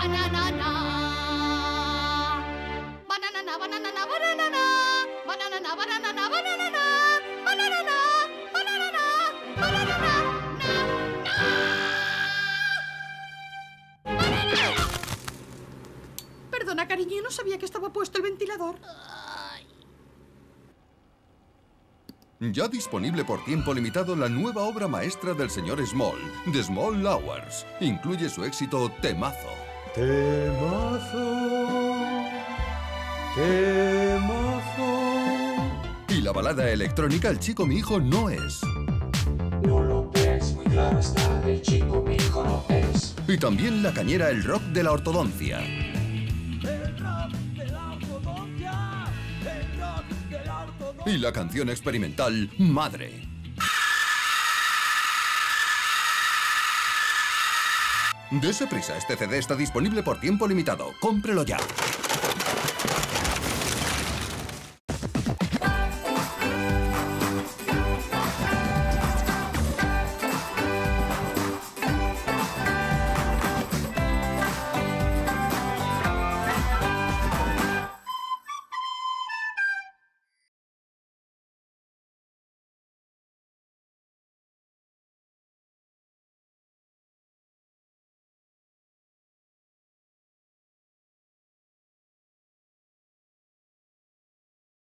bananana. Bananana, bananana, bananana. Bananana, bananana, bananana. Bananana, bananana, bananana. ¡Banana! Perdona, cariño, no sabía que estaba puesto el ventilador. Ya disponible por tiempo limitado la nueva obra maestra del señor Small, The Small Hours. Incluye su éxito Temazo. Temazo, temazo. Y la balada electrónica El chico mi hijo no es. No lo ves, muy claro está, el chico mi hijo no es. Y también la cañera El rock de la ortodoncia. Y la canción experimental Madre. Dese prisa, este CD está disponible por tiempo limitado. ¡Cómprelo ya!